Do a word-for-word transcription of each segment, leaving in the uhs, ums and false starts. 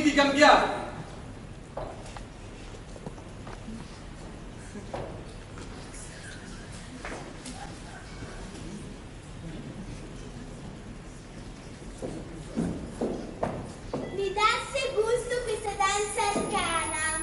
abiti cambiati. Mi dasse gusto questa danza arcana.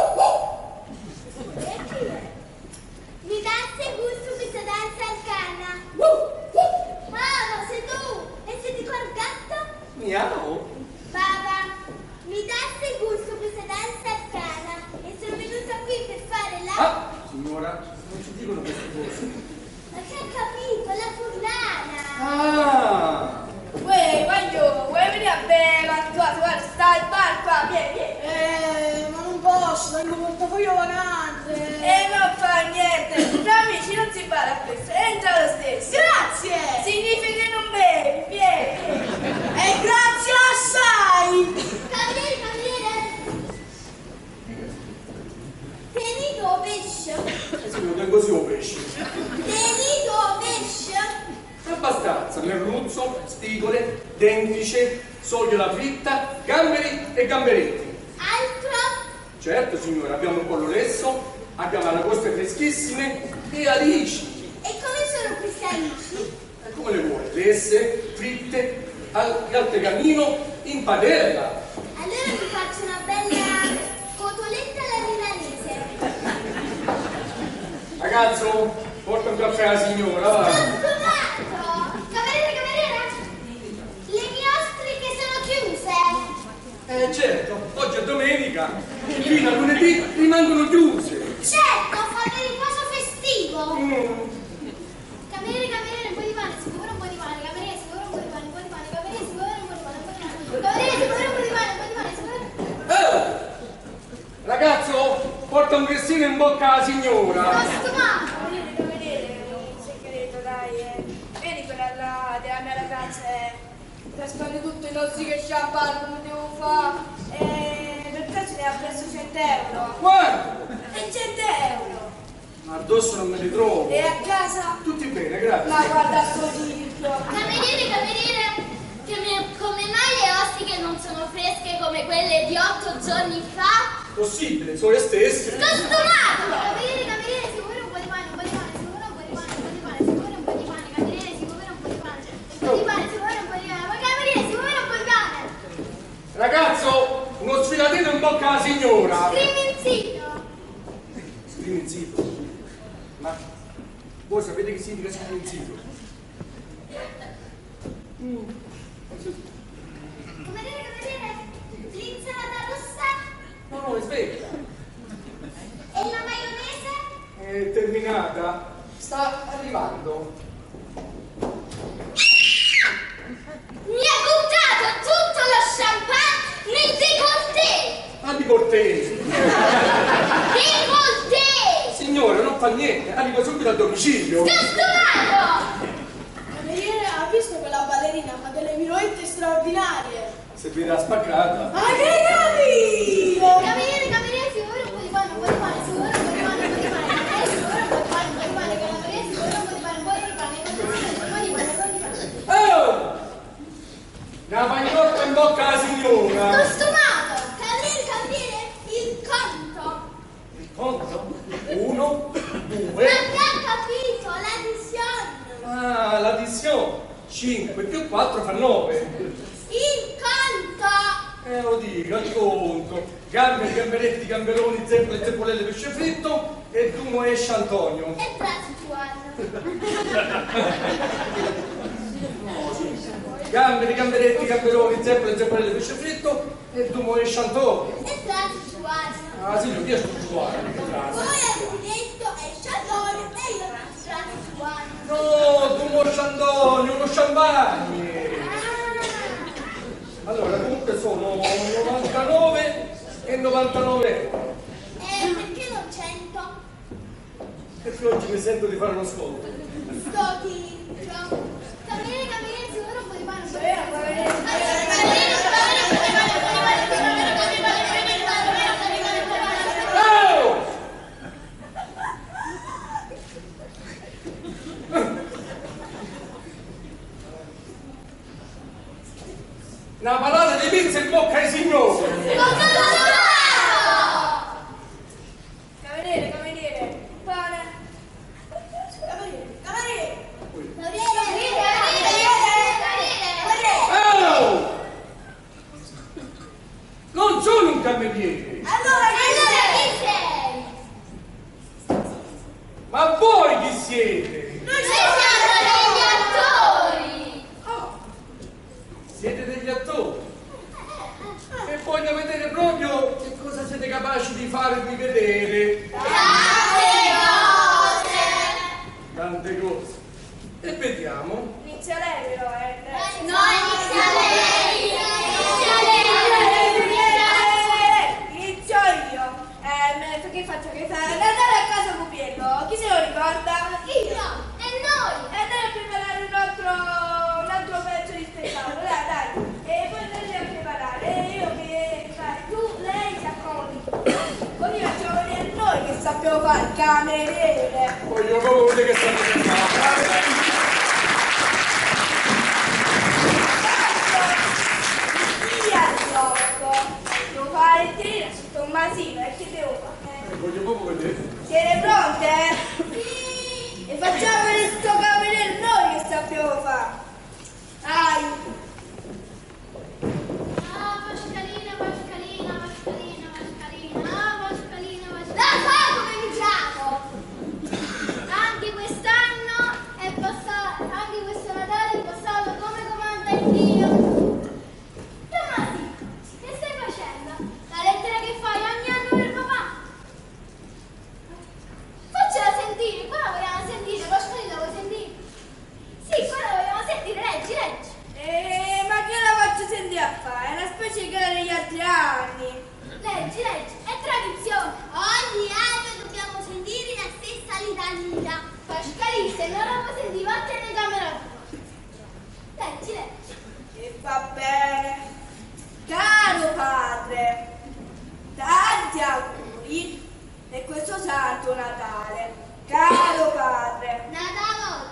Mi dasse gusto questa danza arcana. Mamma, sei tu? E sei di quel gatto? Miau. Baba, mi dasse gusto questa danza arcana. E sono venuta qui per fare la... Ah, signora, non ci dicono queste cose. Ma che hai capito? La furlana. Ah! Uè, voglio, vuoi venire a bere? Guarda, guarda, sta il bar qua, vieni, vieni. Eh, ma non posso, tengo portafoglio vacante. E non fa niente, tra amici non si bada a questo, entra lo stesso. Grazie! Significa che non bevi, vieni, vieni. E grazie assai! Cavaliere, cavaliere. Tenito pesce. Eh sì, lo tengo così o pesce. Tenito pesce. Abbastanza, merluzzo, spigole, dentice, sogliola fritta, gamberi e gamberetti. Altro? Certo signora, abbiamo un pollo lesso, abbiamo aragoste freschissime e alici. E come sono queste alici? E come le vuole? Lesse, fritte, al, al tegamino, in padella. Allora vi faccio una bella cotoletta alla milanese. Ragazzo, porta un caffè alla signora, va. Scusato! Cameriere, cameriere! Le mie ostriche sono chiuse. Eh certo, oggi è domenica, fino a lunedì rimangono chiuse. Certo, fanno il riposo festivo. Mm. Cameriere, cameriere, un po' di pane, si può avere un po' di pane, cameriere, si può avere un po' di pane, un po' di pane, cameriere, si può avere un po' di pane, un po' di pane, cameriere, si può avere un po' di pane, un po' di pane, si può avere... Eh! Ragazzo, porta un grissino in bocca alla signora. Costumato! Cameriere, cameriere, un segreto, dai, eh. Vieni quella là della mia ragazza, eh. Trascorre tutto i nostri che champagne, come devo fare. E per caso ne ha preso cento euro. Guarda, E cento euro. ma addosso non me li trovo. E a casa? Tutti bene, grazie. Ma guarda sto tipo. Cameriere, cameriere, che me- come mai le ostriche non sono fresche come quelle di otto giorni fa? Possibile, sono le stesse. Costumato! Cameriere, cameriere, si può avere un po' di pane, un po' di pane, si può avere un po' di pane, un po' di pane, si può avere un po' di pane, cameriere, si può avere un po' di pane, un po' di pane, si può avere un po' di pane, ma cameriere, si può avere un po' di pane! Ragazzo, uno sfilatino in bocca alla signora. Striminzito! Scriminzito. Ma voi sapete che significa scriminzito? Mm. Cameriere, cameriere, l'insalata rossa No, no, è sveglia. e la maionese? È terminata. Sta arrivando. Mi ha buttato tutto lo champagne nel décolleté! Ah, di cortese. Décolleté! Signore, non fa niente, arrivo subito al domicilio. Costumato! Cameriere, ha visto quella ballerina? Fa delle piroette straordinarie. Servirà spaccata. Ma che carino! Cameriere, cameriere, si vuole un po' di pane, un po' di pane, si vuole un po' di pane, un po' di pane, cameriere, si vuole un po' di pane, un po' di pane, cameriere, si vuole un po' di pane, un po' di pane, un po' di pane, un po' di pane. Oh! Una pagnotta in bocca alla signora. Costumato! Cameriere, cameriere, il conto! Il conto? Uno, Ma due. che ha capito? L'addizione! Ah, l'addizione. Cinque più quattro fa nove. Il conto! Eh, lo dico, il conto. Gamberi, gamberetti, gamberoni, zeppole, zeppolelle, pesce fritto e Dumo esce Antonio. E Trasjuan! Gamberi, gamberetti, gamberoni, zeppole, zeppolelle, pesce fritto e Dumo esce Antonio. E Trasjuan! Ah, sì, io riesco a trovare. Voi avete detto esce Antonio e io Trasjuan! No, Dumo esce Antonio, uno champagne. Allora, comunque sono novantanove e novantanove euro. E perché non cento? Perché oggi mi sento di fare uno sconto. Sto ticchio! Cameriere, cameriere, si vuole un po' di pane, un po' di Eh, pane. cameriere, Cameriere, cameriere, cameriere, cameriere, cameriere, cameriere, cameriere, cameriere, cameriere. Oh! Una una palata di pizza in bocca ai signori. Cameriere, cameriere, pane. Cameriere, cameriere. Oh! Non sono un cameriere. Allora, Allora chi sei? Ma voi chi siete? Noi siamo degli attori! Oh, Siete degli attori. E voglio vedere proprio che cosa siete capaci di farmi vedere. Tante cose! Tante cose. E vediamo. inizia lei però, eh. No, inizia lei! Inizia lei! Inizio io. Eh, me- che faccio? Che fa? Natale a casa Cupiello. Chi se lo ricorda? Io! E noi! E andare a preparare un altro, un altro pezzo di spettacolo, dai, dai. E poi andare a preparare. E io che fai? Tu, lei si accomodi. Così facciamo vedere noi che sappiamo fare il cameriere. Voglio proprio vedere che state facendo. Via di blocco. Devo fare il tirino su Tommasino e che devo fare? Eh, Voglio proprio vedere. Siete pronte? Sì! E facciamo vedere sto cameriere noi che sappiamo fare. Dai! Ah, Pascalina, Pascalina, Pascalina, Pascalina, ah, Pascalina, Pascalina. La sai come mi chiamo? Anche quest'anno è passato, anche questo Natale è passato come comanda il Dio. Tomasi, che stai facendo? La lettera che fai ogni anno per papà? Faccela sentire, qua la vogliamo sentire, Pascalina, la vuoi sentire? Sì, qua la vogliamo sentire, leggi, leggi. E ma che la faccio sentire a fare? È una specie di gara degli altri anni. Leggi, leggi, è tradizione. Ogni anno dobbiamo sentire la stessa litania. Pascalì, se non la vuoi sentire, vattene in camera tua. Leggi, leggi. E va bene. Caro padre, tanti auguri e questo santo Natale. Caro padre. Natale.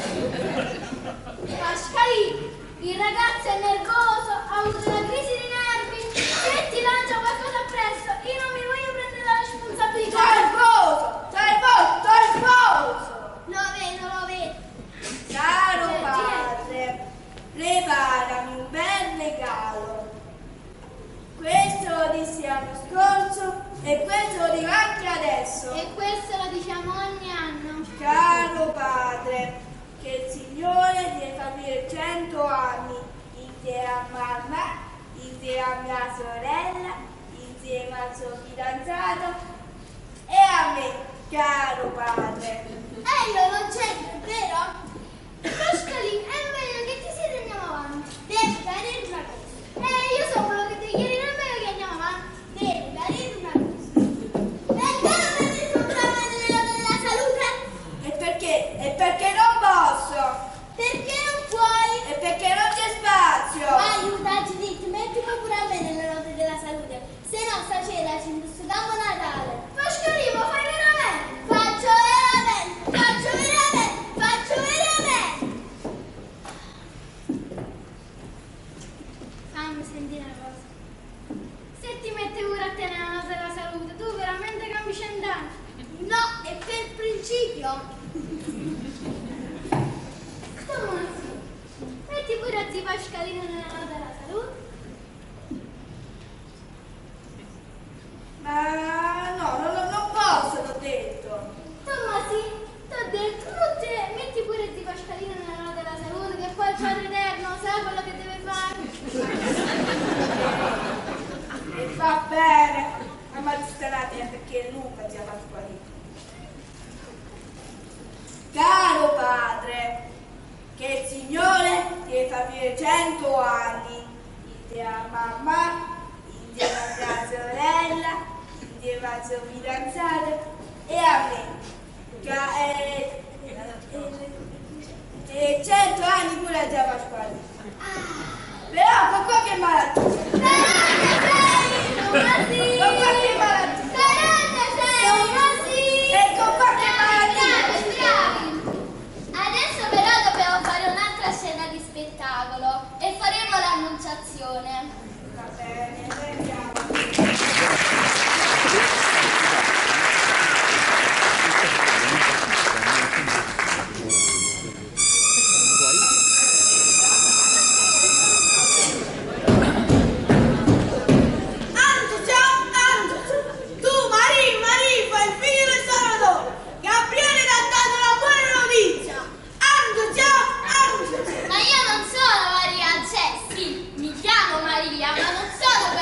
Pascalì, il ragazzo è nervoso, ha avuto una crisi di nervi. Se ti lancia qualcosa appresso, io non mi voglio prendere la responsabilità. Nervoso, nervoso, nervoso. Lo vedo, lo vedo. Caro Leggi, padre, preparami un bel regalo. Questo lo dissi l'anno scorso e questo lo dico anche adesso. E questo lo diciamo ogni anno. Caro padre, che il Signore ti fa vivere cento anni insieme a mamma, insieme a mia sorella, insieme al suo fidanzato e a me, caro padre. Eh, io non c'entro, è vero? Pascalì, è meglio che ti siete e andiamo avanti. Devi vedere una cosa. Eh, io so quello che devi chiedere, è meglio che andiamo avanti. Devi vedere una cosa. È vero che ti sono della, della salute? E perché? E perché non posso? Perché non puoi? E perché non c'è spazio? Aiutaci, Dick, mettimi pure a me nelle note della salute. Se no, stasera ci indoschiamo Natale. Pascalì, lo fai veramente? Faccio veramente, faccio veramente, faccio veramente. Fammi sentire una cosa. Se ti metti pure a te nella nota della salute, tu veramente cambi cent'anni? No, è per principio. Tomasi, metti pure a zio Pascalino nella nota della salute. Ma no, no, no, non posso, l'ho detto. Tomasi, t'ho detto, non te, metti pure zio Pascalino nella nota della salute, che poi il Padre Eterno sa quello che deve fare. E va bene. Ma magistrati perché Luca ti ha fatto guarire. Caro padre, che il Signore ti fa vivere cento anni insieme a mamma, insieme a mia sorella, insieme al suo fidanzato e a me. Ca- e, e, e cento anni pure a Gia Pasquale. Però con qualche malattia. Tomasi! Con qualche malattia. Tomasi! E con qualche malattia. Bravi, bravi! Adesso però dobbiamo fare un'altra scena di spettacolo e faremo l'annunciazione. bene, sentiamo. Ma io non sono Maria, cioè sì, mi chiamo Maria, ma non sono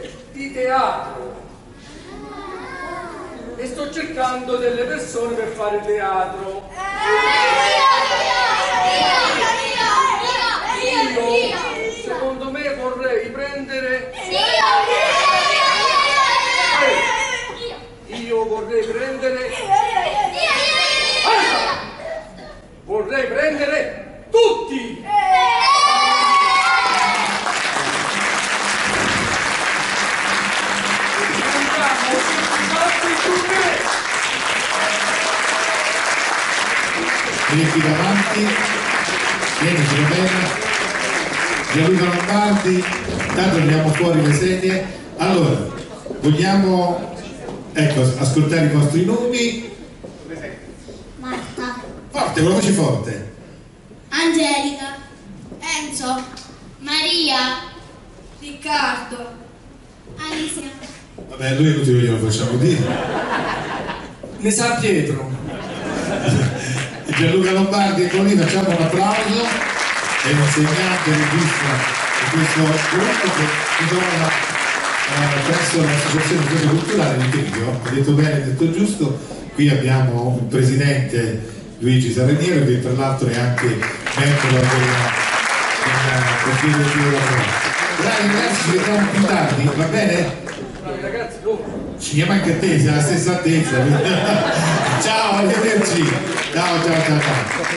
di teatro e sto cercando delle persone per fare teatro. Io, secondo me, vorrei prendere... Io vorrei prendere... Vorrei prendere tutti! Andiamo tutti in tournée! Vieni qui davanti, vieni Filomena, Gianluca Lombardi, intanto andiamo fuori le sedie. Allora, vogliamo ecco, ascoltare i vostri nomi. Marta, Forte, con la voce forte. Angelica, Enzo, Maria, Riccardo. Alicia. Vabbè, a lui è inutile che glielo facciamo dire. Ne sa Pietro. Gianluca Lombardi, ecco lì, facciamo un applauso. È un insegnante regista di questo gruppo che si trova eh, presso l'associazione di cose culturali di Trivio. Ho detto bene, ho detto giusto. Qui abbiamo il presidente Luigi Saraniero, che tra l'altro è anche membro della consiglio di lavoro. Dai ragazzi, ci vediamo più tardi, va bene? Bravi ragazzi, dopo. Ci chiama anche a te, sei alla stessa altezza. Ciao, arrivederci. Ciao, ciao, ciao, ciao.